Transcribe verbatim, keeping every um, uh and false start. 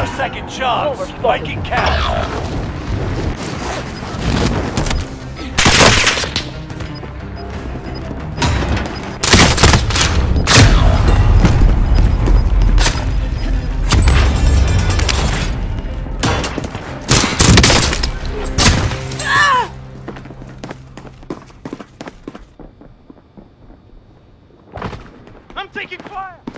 a second chance. Make it count. I'm taking fire!